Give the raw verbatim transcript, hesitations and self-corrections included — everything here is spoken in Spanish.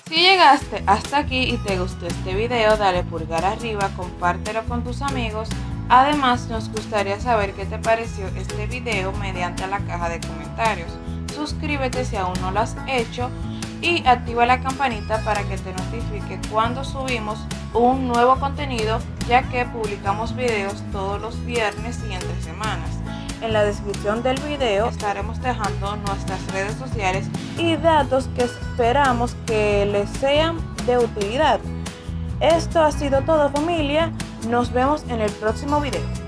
Si llegaste hasta aquí y te gustó este video, dale pulgar arriba, compártelo con tus amigos. Además, nos gustaría saber qué te pareció este video mediante la caja de comentarios. Suscríbete si aún no lo has hecho y activa la campanita para que te notifique cuando subimos un nuevo contenido, ya que publicamos videos todos los viernes y entre semanas. En la descripción del video estaremos dejando nuestras redes sociales y datos que esperamos que les sean de utilidad. Esto ha sido todo, familia. Nos vemos en el próximo video.